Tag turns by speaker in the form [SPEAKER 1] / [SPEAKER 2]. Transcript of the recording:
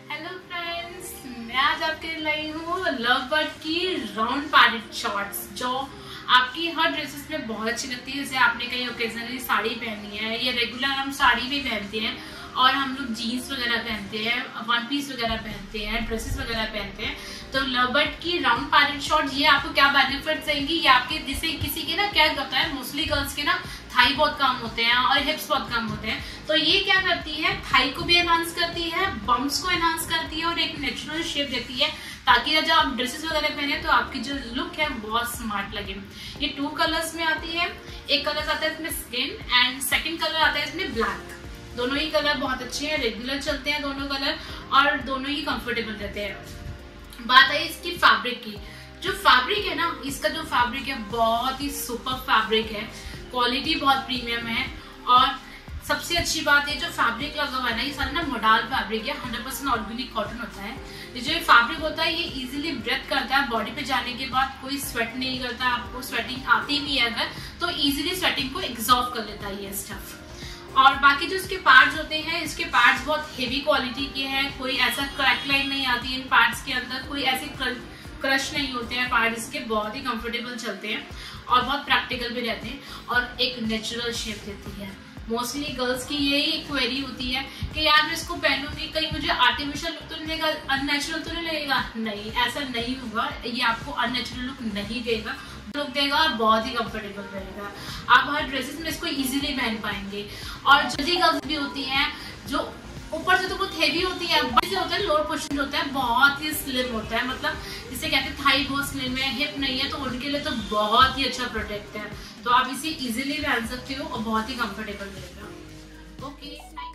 [SPEAKER 1] Hello friends, मैं आज आपके लिए लाई हूँ लव बर्ड की राउंड पैडेड शॉर्ट्स जो आपकी हर ड्रेसेस में बहुत अच्छी लगती है। जैसे आपने कहीं ओकेजनली साड़ी पहनी है या रेगुलर हम साड़ी भी पहनते हैं और हम लोग जीन्स वगैरह पहनते हैं, वन पीस वगैरह पहनते हैं, ड्रेसेस वगैरह पहनते हैं। तो लव बर्ड की राउंड पैडेड शॉर्ट्स ये आपको क्या बेनिफिट देंगी, ये आपके जैसे किसी के ना क्या होता है, मोस्टली गर्ल्स के ना थाई बहुत कम होते हैं और हिप्स बहुत कम होते हैं। तो ये क्या करती है, थाई को भी एनहांस करती है, बम्प्स को एनहांस करती है और एक नेचुरल शेप देती है, ताकि जब आप ड्रेसेस वगैरह पहने तो आपकी जो लुक है बहुत स्मार्ट लगे। ये 2 कलर्स में आती है। एक कलर आता है इसमें स्किन एंड सेकंड कलर आता है इसमें ब्लैक। दोनों ही कलर बहुत अच्छे हैं, रेगुलर चलते हैं दोनों कलर और दोनों ही कंफर्टेबल रहते हैं। बात है इसकी फैब्रिक की। जो फैब्रिक है ना, इसका जो फैब्रिक है बहुत ही सुपर फैब्रिक है, क्वालिटी बहुत प्रीमियम है और सबसे अच्छी बात है जो फैब्रिक लगा हुआ है ना, ये सारा ना मोडाल फैब्रिक है, 100% ऑर्गेनिक कॉटन होता है। ये जो फैब्रिक होता है ये इजीली ब्रेथ करता है, बॉडी पे जाने के बाद कोई स्वेट नहीं करता। आपको स्वेटिंग आती भी है अगर तो इजीली स्वेटिंग को एब्जॉर्ब कर लेता है ये स्टफ। और बाकी जो इसके पार्ट्स होते हैं, इसके पार्ट्स बहुत हेवी क्वालिटी के हैं, कोई ऐसा क्रैक लाइन नहीं आती है इन पार्ट्स के अंदर, कोई ऐसे क्रश नहीं होते हैं पार्ट्स इसके, बहुत ही कंफर्टेबल चलते हैं और बहुत प्रैक्टिकल भी रहते हैं और एक नेचुरल शेप देती है। मोस्टली गर्ल्स की यही क्वेरी होती है कि यार मैं इसको पहनूंगी कहीं मुझे आर्टिफिशियल लुक तो नहीं लगेगा, अननेचुरल तो नहीं लगेगा। नहीं, ऐसा नहीं होगा, ये आपको अननेचुरल लुक नहीं देगा, लुक देगा और बहुत ही कंफर्टेबल रहेगा। आप हर ड्रेसेस में इसको इजीली पहन पाएंगे। और जो गर्ल्स भी होती हैं जो ऊपर से तो बहुत हेवी होती है, बड़ी से होता है, लोअर पोर्शन होता है बहुत ही स्लिम होता है, मतलब जिसे कहते हैं थाई बहुत स्लिम है, हिप नहीं है, तो उनके लिए तो बहुत ही अच्छा प्रोडक्ट है। तो आप इसे इजीली पहन सकते हो और बहुत ही कंफर्टेबल रहेगा। ओके।